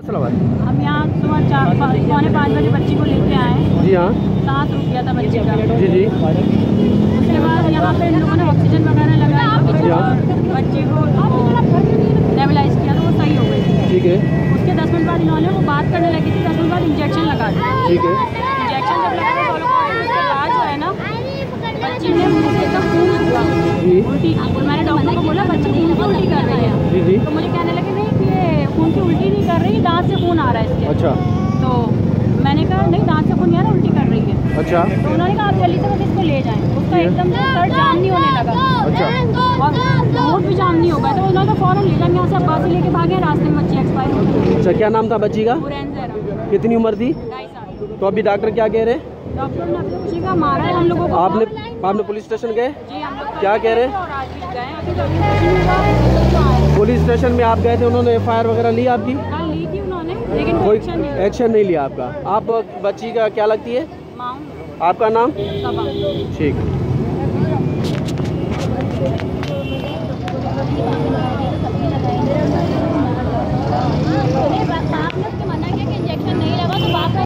हम यहाँ सुबह 4-5 बजे बच्ची को लेके आए। जी हाँ। सांस रुक गया था बच्ची का। जी जी। उसके बाद यहाँ पे इन लोगों ने ऑक्सीजन वगैरह लगाया और बच्चे को नेबुलाइज किया तो वो सही हो गई। ठीक है। उसके 10 मिनट बाद इन्होंने वो बात करने लगी थी, 10 मिनट बाद इंजेक्शन लगा दिया। ठीक है। इंजेक्शन जब लगा तो उसका इलाज जो है ना, बच्ची ने मुँह से एकदम खून हुआ, उल्टी। मैंने डॉक्टर को बोला बच्ची खून की उल्टी कर रही है। जी जी। तो मुझे कहने लगे नहीं कि ये खून की उल्टी नहीं कर रही, दांत से खून आ रहा है इसके। अच्छा। तो मैंने कहा नहीं, दांत से खून नहीं आ रहा, उल्टी कर रही है। अच्छा। तो उन्होंने कहा आप जल्दी से बस इसको ले जाएं। उसका एकदम से सर जाम नहीं होने लगा। अच्छा। और होठ भी जाम नहीं हो गया, तो उन्होंने फौरन ले जाएंगे यहाँ से अब्बासी लेके भागे, रास्ते में बच्ची एक्सपायर हो गई। अच्छा, क्या नाम था बच्ची का? कितनी उम्र थी? 2.5 साल। तो अभी डॉक्टर क्या कह रहे हैं? डॉक्टर ने अपनी बच्ची का मारा है हम लोगों को। आपने पुलिस स्टेशन गए? जी, हम लोग क्या कह रहे हैं? पुलिस स्टेशन में आप गए थे, उन्होंने FIR वगैरह ली आपकी? हाँ, ली थी उन्होंने, लेकिन कोई एक्शन नहीं लिया आपका। आप बच्ची का क्या लगती है? माँ। आपका नाम? सबा। ठीक।